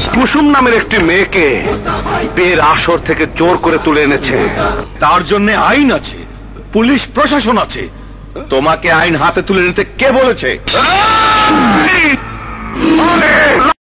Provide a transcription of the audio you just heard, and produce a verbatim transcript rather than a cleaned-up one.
কুসুম নামের একটি মেয়েকে বিয়ের আসর থেকে জোর করে তুলে এনেছে। তার জন্য আইন আছে, পুলিশ প্রশাসন আছে। তোমাকে আইন হাতে তুলে নিতে কে বলেছে?